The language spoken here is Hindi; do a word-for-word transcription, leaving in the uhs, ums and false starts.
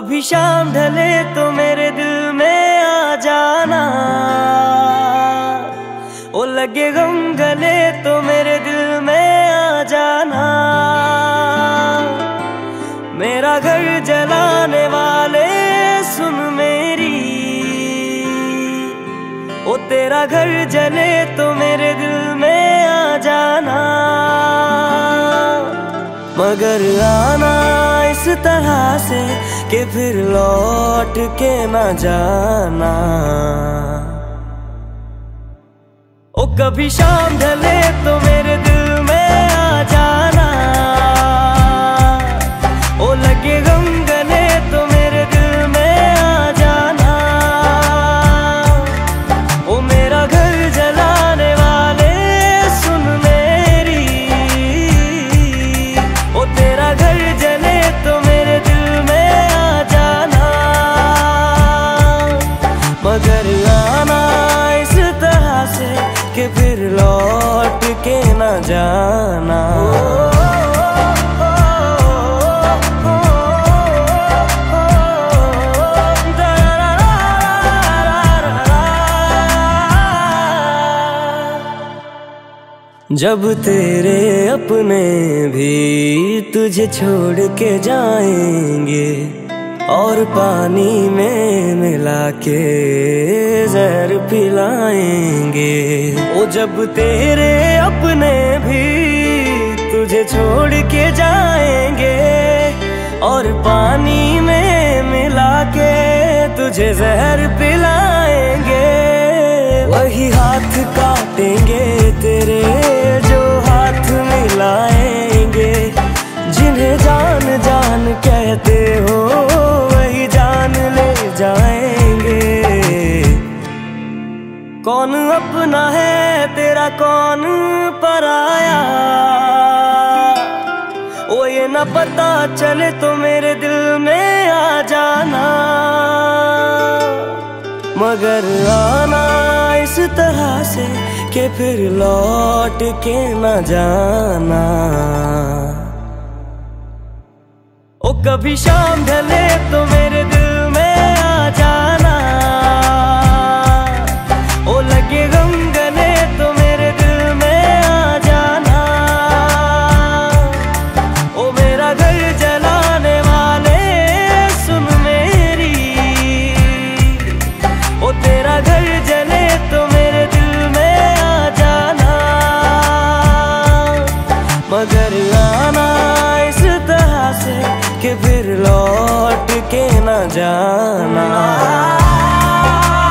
कभी शाम ढले तो मेरे दिल में आ जाना, ओ लगे गम गले तो मेरे दिल में आ जाना। मेरा घर जलाने वाले सुन मेरी, ओ तेरा घर जले तो मेरे दिल में आ जाना। मगर आना इस तरह से कि फिर लौट के न जाना। ओ कभी शाम ढले तो मेरे दिल में आ जाना, ओ लगे गम गले तो मेरे दिल में आ जाना। ओ मेरा घर जलाने वाले सुन मेरी, ओ तेरा घर जले तो मेरे दिल में आ जाना। मगर आना इस तरह से कि फिर लौट के न जाना। जब तेरे अपने भी तुझे छोड़ के जाएंगे और पानी में मिला के जहर पिलाएंगे। ओ जब तेरे अपने भी तुझे छोड़ के जाएंगे और पानी में मिला के तुझे जहर पिलाएंगे। वही हाथ काटेंगे तेरे जो हाथ मिलाएंगे, जिन्हें जान जान कहते हो वही जान ले जाएंगे। कौन अपना है तेरा कौन पराया, ओ ये न पता चले तो मेरे दिल में आ जाना। मगर आना इस तरह से कि फिर लौट के न जाना। ओ कभी शाम ढले तो मेरे दिल में आ जाना, ओ लगे गम गले तो मेरे दिल में आ जाना। ओ मेरा घर जलाने वाले सुन मेरी, ओ तेरा घर जले तो मेरे दिल में आ जाना। मगर आना इस तरह से कि फिर लौट के न जाना।